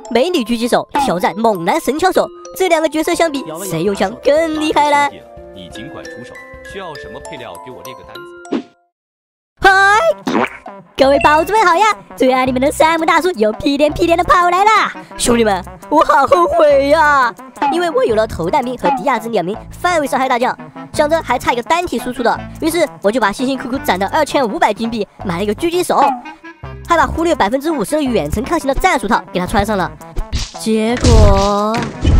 魅力狙击手挑战猛男神枪手，这两个角色相比，谁用枪更厉害呢？ 你尽管出手，需要什么配料给我列个单子。 嗨，各位宝子们好呀！最爱你们的山姆大叔又屁颠屁颠的跑来啦！兄弟们，我好后悔呀，因为我有了投弹兵和迪亚兹2名范围伤害大将，想着还差一个单体输出的，于是我就把辛辛苦苦攒的2500金币买了一个狙击手，还把忽略50%的远程抗性的战术套给他穿上了，结果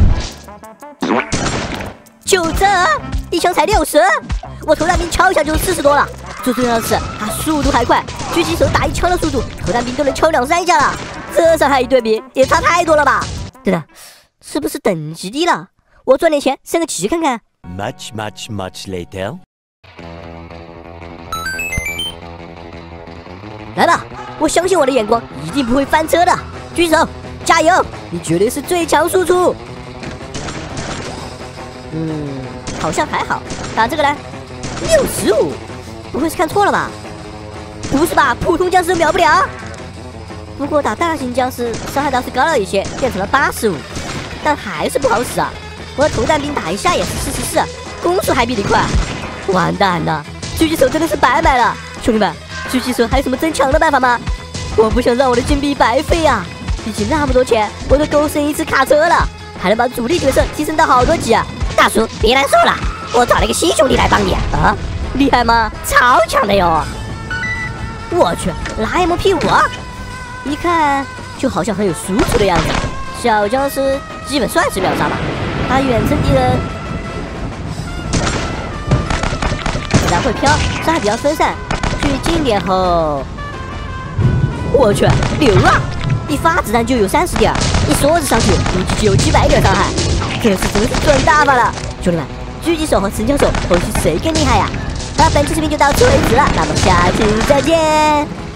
就这一枪才60，我投弹兵敲一下就是40多了。最重要的是，他速度还快，狙击手打一枪的速度，投弹兵都能敲2-3下了。这伤害一对比，也差太多了吧？对的，是不是等级低了？我赚点钱升个级看看。 Much later。 来吧，我相信我的眼光一定不会翻车的。狙击手，加油！你绝对是最强输出。好像还好。打这个来，65。不会是看错了吧？不是吧，普通僵尸都秒不了。不过打大型僵尸伤害倒是高了一些，变成了85，但还是不好使啊。我的投弹兵打一下也是44，攻速还比你快。完蛋了，狙击手真的是白买了。兄弟们，狙击手还有什么增强的办法吗？我不想让我的金币白费啊，毕竟那么多钱我都够升一次卡车了，还能把主力角色提升到好多级啊。大叔别难受了，我找了一个新兄弟来帮你啊。厉害吗？超强的哟！我去，拿 MP5，一看就好像很有输出的样子。小僵尸基本算是秒杀吧，打远程敌人，子弹会飘，伤害比较分散。距离近点后，我去，牛啊！一发子弹就有30点，一梭子上去估计就有700点伤害，这次真是赚大发了！兄弟们，狙击手和神枪手后期谁更厉害呀？那本期视频就到此为止了，那么下期再见。